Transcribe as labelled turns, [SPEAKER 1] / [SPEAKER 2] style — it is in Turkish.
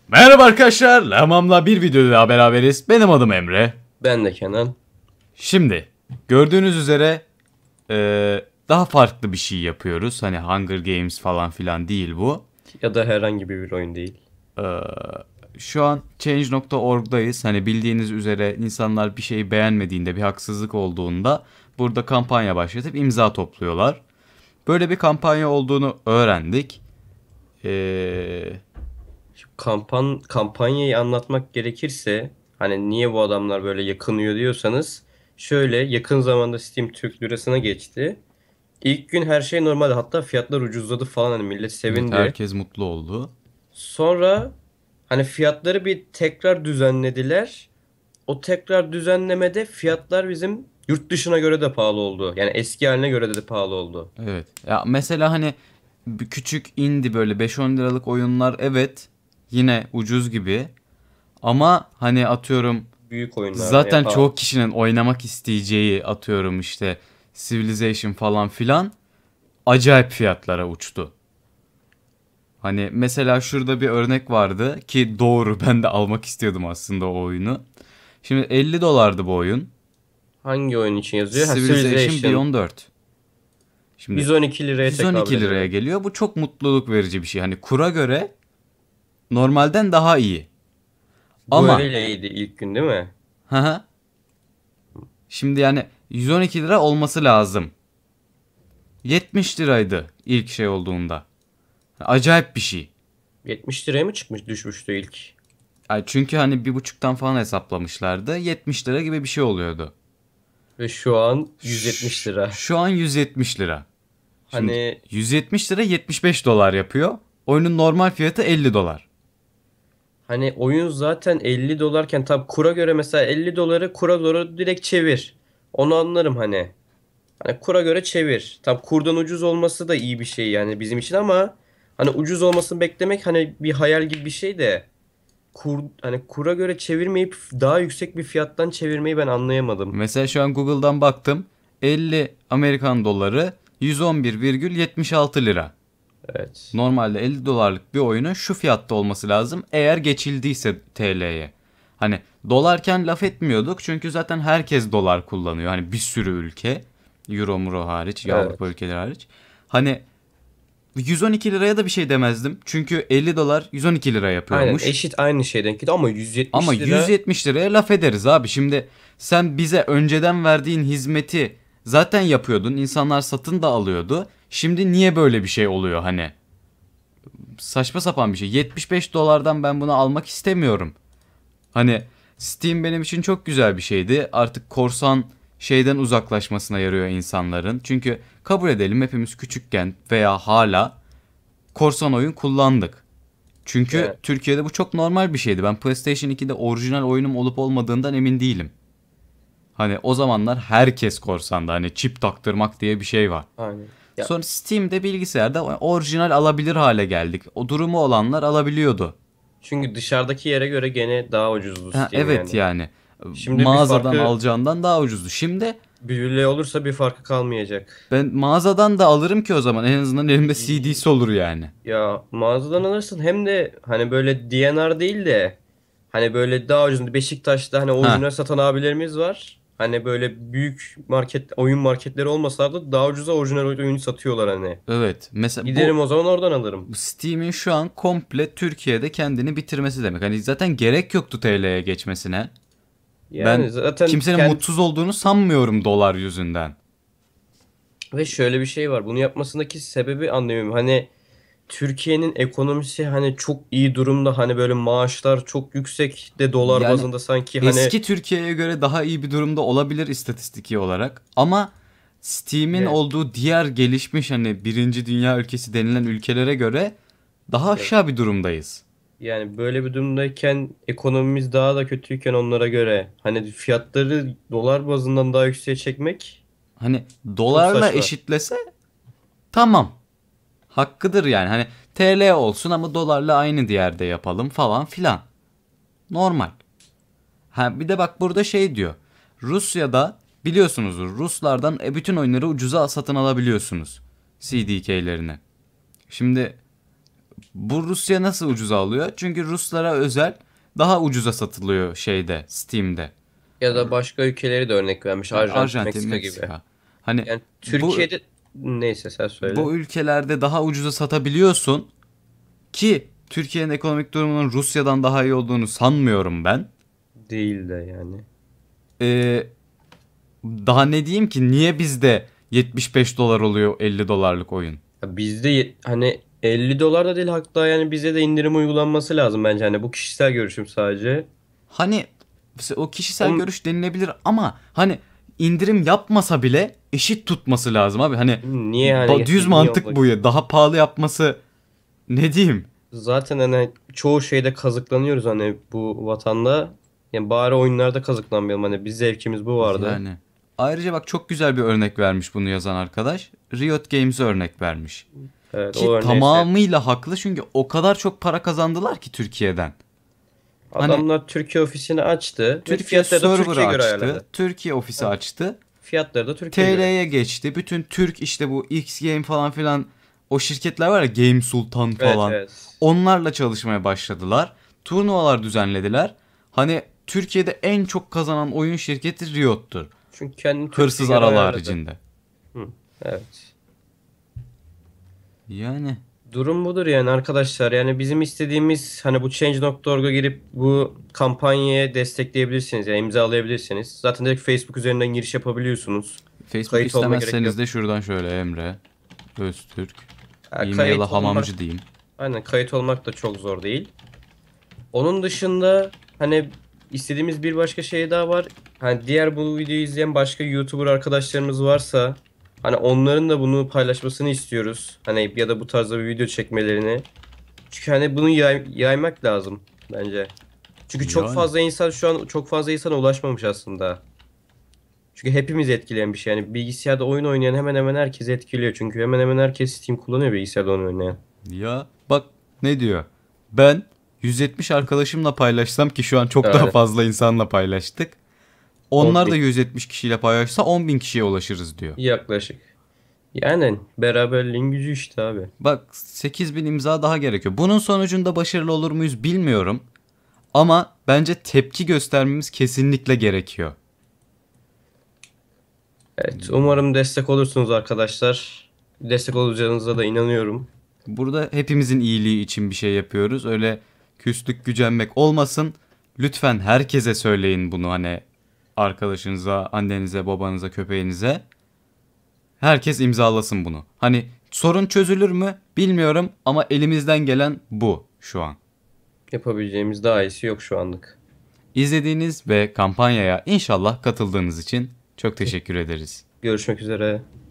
[SPEAKER 1] Merhaba arkadaşlar, Lamam'la bir videoda daha beraberiz. Benim adım Emre.
[SPEAKER 2] Ben de Kenan.
[SPEAKER 1] Şimdi gördüğünüz üzere daha farklı bir şey yapıyoruz. Hani Hunger Games falan filan değil bu.
[SPEAKER 2] Ya da herhangi bir oyun değil.
[SPEAKER 1] Şu an Change.org'dayız. Hani bildiğiniz üzere insanlar bir şeyi beğenmediğinde, bir haksızlık olduğunda burada kampanya başlatıp imza topluyorlar. Böyle bir kampanya olduğunu öğrendik.
[SPEAKER 2] Kampanyayı anlatmak gerekirse hani niye bu adamlar böyle yakınıyor diyorsanız şöyle yakın zamanda Steam Türk lirasına geçti. İlk gün her şey normalde, hatta fiyatlar ucuzladı falan, hani millet
[SPEAKER 1] Evet,
[SPEAKER 2] sevindi.
[SPEAKER 1] herkes mutlu oldu.
[SPEAKER 2] Sonra hani fiyatları bir tekrar düzenlediler. O tekrar düzenlemede fiyatlar bizim yurt dışına göre de pahalı oldu. Yani eski haline göre de pahalı oldu.
[SPEAKER 1] Evet. Ya mesela hani bir küçük indie böyle 5-10 liralık oyunlar evet yine ucuz gibi. Ama hani atıyorum
[SPEAKER 2] Büyük oyunlarda ya
[SPEAKER 1] zaten
[SPEAKER 2] pahalı.
[SPEAKER 1] çoğu kişinin oynamak isteyeceği atıyorum işte Civilization falan filan acayip fiyatlara uçtu. Hani mesela şurada bir örnek vardı ki doğru ben de almak istiyordum aslında o oyunu. Şimdi 50 dolardı bu oyun.
[SPEAKER 2] Hangi oyun için yazıyor? Ha,
[SPEAKER 1] Civilization
[SPEAKER 2] Civilization.
[SPEAKER 1] Beyond 4. Şimdi
[SPEAKER 2] 112 liraya tekabül
[SPEAKER 1] 112 liraya
[SPEAKER 2] ediyor.
[SPEAKER 1] geliyor. Bu çok mutluluk verici bir şey. Hani kura göre normalden daha iyi.
[SPEAKER 2] Bu
[SPEAKER 1] Ama
[SPEAKER 2] öyleydi ilk gün değil mi?
[SPEAKER 1] hı hı, şimdi yani 112 lira olması lazım. 70 liraydı ilk şey olduğunda. Acayip bir şey.
[SPEAKER 2] 70 liraya mı çıkmış düşmüştü ilk?
[SPEAKER 1] Yani çünkü hani 1,5'tan falan hesaplamışlardı. 70 lira gibi bir şey oluyordu.
[SPEAKER 2] Ve şu an 170 lira.
[SPEAKER 1] Şu an 170 lira. Şimdi
[SPEAKER 2] Hani
[SPEAKER 1] 170 lira 75 dolar yapıyor. Oyunun normal fiyatı 50 dolar.
[SPEAKER 2] hani oyun zaten 50 dolarken, tabi kura göre mesela 50 doları kura doğru direkt çevir. Onu anlarım hani. Hani kura göre çevir. Tabi kurdan ucuz olması da iyi bir şey yani bizim için, ama hani ucuz olmasını beklemek hani bir hayal gibi bir şey de hani kura göre çevirmeyip daha yüksek bir fiyattan çevirmeyi ben anlayamadım.
[SPEAKER 1] Mesela şu an Google'dan baktım. 50 Amerikan doları 111,76 lira.
[SPEAKER 2] Evet.
[SPEAKER 1] Normalde 50 dolarlık bir oyunun şu fiyatta olması lazım eğer geçildiyse TL'ye. Hani dolarken laf etmiyorduk çünkü zaten herkes dolar kullanıyor. Hani bir sürü ülke, Euro Muro hariç, Avrupa
[SPEAKER 2] Evet.
[SPEAKER 1] ülkeleri hariç. Hani 112 liraya da bir şey demezdim. Çünkü 50 dolar 112 lira
[SPEAKER 2] Aynen
[SPEAKER 1] yapıyormuş.
[SPEAKER 2] eşit aynı şeyden gidiyor ama
[SPEAKER 1] Ama
[SPEAKER 2] 170 lira.
[SPEAKER 1] 170 liraya laf ederiz abi. Şimdi sen bize önceden verdiğin hizmeti zaten yapıyordun. İnsanlar satın da alıyordu. Şimdi niye böyle bir şey oluyor hani? Saçma sapan bir şey. 75 dolardan ben bunu almak istemiyorum. Hani Steam benim için çok güzel bir şeydi. Artık korsan şeyden uzaklaşmasına yarıyor insanların. Çünkü kabul edelim hepimiz küçükken veya hala korsan oyun kullandık. Çünkü
[SPEAKER 2] Yani,
[SPEAKER 1] Türkiye'de bu çok normal bir şeydi. Ben PlayStation 2'de orijinal oyunum olup olmadığından emin değilim. Hani o zamanlar herkes korsandı. Hani çip taktırmak diye bir şey var.
[SPEAKER 2] aynen. Ya
[SPEAKER 1] Sonra Steam'de bilgisayarda orijinal alabilir hale geldik. O durumu olanlar alabiliyordu.
[SPEAKER 2] çünkü dışarıdaki yere göre gene daha ucuzdu
[SPEAKER 1] Ha,
[SPEAKER 2] Steam
[SPEAKER 1] evet
[SPEAKER 2] yani.
[SPEAKER 1] yani
[SPEAKER 2] Şimdi bir
[SPEAKER 1] mağazadan
[SPEAKER 2] farkı
[SPEAKER 1] alacağından daha ucuzdu. Şimdi
[SPEAKER 2] biriyle olursa bir farkı kalmayacak.
[SPEAKER 1] ben mağazadan da alırım ki o zaman en azından elimde CD'si olur yani.
[SPEAKER 2] Ya mağazadan alırsın, hem de hani böyle DNR değil de hani böyle daha ucuz Beşiktaş'ta hani
[SPEAKER 1] Ha,
[SPEAKER 2] orijinal satan abilerimiz var. Hani böyle büyük market, oyun marketleri olmasa da daha ucuza orijinal oyunu satıyorlar hani.
[SPEAKER 1] evet. Mesela
[SPEAKER 2] Giderim
[SPEAKER 1] bu
[SPEAKER 2] o zaman oradan alırım.
[SPEAKER 1] Steam'in şu an komple Türkiye'de kendini bitirmesi demek. Hani zaten gerek yoktu TL'ye geçmesine. Ben
[SPEAKER 2] Yani zaten
[SPEAKER 1] kimsenin mutsuz olduğunu sanmıyorum dolar yüzünden.
[SPEAKER 2] ve şöyle bir şey var. Bunu yapmasındaki sebebi anlamıyorum. Hani Türkiye'nin ekonomisi hani çok iyi durumda. Hani böyle maaşlar çok yüksek de dolar
[SPEAKER 1] Yani
[SPEAKER 2] bazında sanki hani
[SPEAKER 1] eski Türkiye'ye göre daha iyi bir durumda olabilir istatistiki olarak. Ama Steam'in
[SPEAKER 2] ne?
[SPEAKER 1] olduğu diğer gelişmiş hani birinci dünya ülkesi denilen ülkelere göre daha
[SPEAKER 2] Ya,
[SPEAKER 1] aşağı bir durumdayız.
[SPEAKER 2] yani böyle bir durumdayken ekonomimiz daha da kötüyken onlara göre hani fiyatları dolar bazından daha yükseğe çekmek
[SPEAKER 1] Hani
[SPEAKER 2] çok
[SPEAKER 1] dolarla
[SPEAKER 2] saçma.
[SPEAKER 1] eşitlese tamam. Hakkıdır yani. Hani TL olsun ama dolarla aynı yerde yapalım falan filan. Normal. Ha bir de bak burada şey diyor. Rusya'da biliyorsunuzdur Ruslardan bütün oyunları ucuza satın alabiliyorsunuz. CDK'lerini. Şimdi Bu Rusya nasıl ucuza alıyor? Çünkü Ruslara özel daha ucuza satılıyor şeyde, Steam'de.
[SPEAKER 2] Ya da başka ülkeleri de örnek vermiş. Arjantin,
[SPEAKER 1] Arjantin,
[SPEAKER 2] Meksika gibi.
[SPEAKER 1] Meksika. Hani
[SPEAKER 2] Yani
[SPEAKER 1] bu
[SPEAKER 2] Türkiye'de neyse sen söyle.
[SPEAKER 1] bu ülkelerde daha ucuza satabiliyorsun ki Türkiye'nin ekonomik durumunun Rusya'dan daha iyi olduğunu sanmıyorum ben.
[SPEAKER 2] Değil de yani.
[SPEAKER 1] Ee, Daha ne diyeyim ki, niye bizde 75 dolar oluyor 50 dolarlık oyun?
[SPEAKER 2] Ya bizde hani 50 dolar da değil, hatta yani bize de indirim uygulanması lazım bence. Hani bu kişisel görüşüm sadece.
[SPEAKER 1] Hani o kişisel
[SPEAKER 2] Onun,
[SPEAKER 1] görüş denilebilir ama hani indirim yapmasa bile eşit tutması lazım abi. Hani
[SPEAKER 2] niye hani
[SPEAKER 1] düz
[SPEAKER 2] niye
[SPEAKER 1] mantık
[SPEAKER 2] olmak?
[SPEAKER 1] bu ya. Daha pahalı yapması, ne diyeyim?
[SPEAKER 2] Zaten hani çoğu şeyde kazıklanıyoruz hani bu vatanda. Yani bari oyunlarda kazıklanmayalım. Hani biz zevkimiz bu vardı.
[SPEAKER 1] Yani. Ayrıca bak, çok güzel bir örnek vermiş bunu yazan arkadaş. Riot Games'e örnek vermiş.
[SPEAKER 2] Evet, o
[SPEAKER 1] Ki
[SPEAKER 2] örneği
[SPEAKER 1] tamamıyla haklı, çünkü o kadar çok para kazandılar ki Türkiye'den. Hani
[SPEAKER 2] adamlar Türkiye ofisini açtı ve
[SPEAKER 1] Türkiye
[SPEAKER 2] fiyatları da
[SPEAKER 1] server'ı
[SPEAKER 2] Türkiye'ye göre
[SPEAKER 1] açtı.
[SPEAKER 2] ayarladı.
[SPEAKER 1] Türkiye ofisi
[SPEAKER 2] Evet.
[SPEAKER 1] açtı.
[SPEAKER 2] Fiyatları da Türkiye'ye göre.
[SPEAKER 1] TL'ye geçti. Bütün Türk, işte bu X Game falan filan, o şirketler var ya, Game Sultan
[SPEAKER 2] Evet,
[SPEAKER 1] falan.
[SPEAKER 2] evet.
[SPEAKER 1] Onlarla çalışmaya başladılar. Turnuvalar düzenlediler. Hani Türkiye'de en çok kazanan oyun şirketi Riot'tur.
[SPEAKER 2] Çünkü kendini
[SPEAKER 1] Hırsız
[SPEAKER 2] Türkiye'ye göre
[SPEAKER 1] aralı
[SPEAKER 2] ayarladı.
[SPEAKER 1] haricinde.
[SPEAKER 2] Hı, evet.
[SPEAKER 1] Yani
[SPEAKER 2] Durum budur yani arkadaşlar. Yani bizim istediğimiz hani bu Change.org'a girip bu kampanyaya destekleyebilirsiniz. Yani imzalayabilirsiniz. Zaten direkt Facebook üzerinden giriş yapabiliyorsunuz.
[SPEAKER 1] Facebook
[SPEAKER 2] Kayıt olma gerek
[SPEAKER 1] istemezseniz
[SPEAKER 2] yok.
[SPEAKER 1] de şuradan şöyle Emre Öztürk,
[SPEAKER 2] Ha,
[SPEAKER 1] e-mail'a
[SPEAKER 2] kayıt olmak,
[SPEAKER 1] hamamcı diyeyim.
[SPEAKER 2] aynen kayıt olmak da çok zor değil. Onun dışında hani istediğimiz bir başka şey daha var. Hani diğer bu videoyu izleyen başka YouTuber arkadaşlarımız varsa hani onların da bunu paylaşmasını istiyoruz. Hani ya da bu tarzda bir video çekmelerini. Çünkü hani bunu yaymak lazım bence. Çünkü çok
[SPEAKER 1] Yani
[SPEAKER 2] fazla insan şu an çok fazla insana ulaşmamış aslında. Çünkü hepimizi etkileyen bir şey. Yani bilgisayarda oyun oynayan hemen hemen herkesi etkiliyor. Çünkü hemen hemen herkes Steam kullanıyor bilgisayarda oyun oynayan.
[SPEAKER 1] ya bak ne diyor. Ben 170 arkadaşımla paylaşsam, ki şu an çok daha
[SPEAKER 2] Yani
[SPEAKER 1] fazla insanla paylaştık.
[SPEAKER 2] 10
[SPEAKER 1] Onlar da
[SPEAKER 2] bin
[SPEAKER 1] 170 kişiyle paylaşsa 10 bin kişiye ulaşırız diyor.
[SPEAKER 2] yaklaşık. Yani beraberliğin gücü işte abi.
[SPEAKER 1] Bak, 8 bin imza daha gerekiyor. Bunun sonucunda başarılı olur muyuz bilmiyorum. Ama bence tepki göstermemiz kesinlikle gerekiyor.
[SPEAKER 2] Evet, umarım destek olursunuz arkadaşlar. Destek olacağınıza da inanıyorum.
[SPEAKER 1] Burada hepimizin iyiliği için bir şey yapıyoruz. Öyle küslük gücenmek olmasın. Lütfen herkese söyleyin bunu, hani arkadaşınıza, annenize, babanıza, köpeğinize. Herkes imzalasın bunu. Hani sorun çözülür mü bilmiyorum ama elimizden gelen bu şu an.
[SPEAKER 2] Yapabileceğimiz daha iyisi yok şu anlık.
[SPEAKER 1] İzlediğiniz ve kampanyaya inşallah katıldığınız için çok teşekkür ederiz.
[SPEAKER 2] Görüşmek üzere.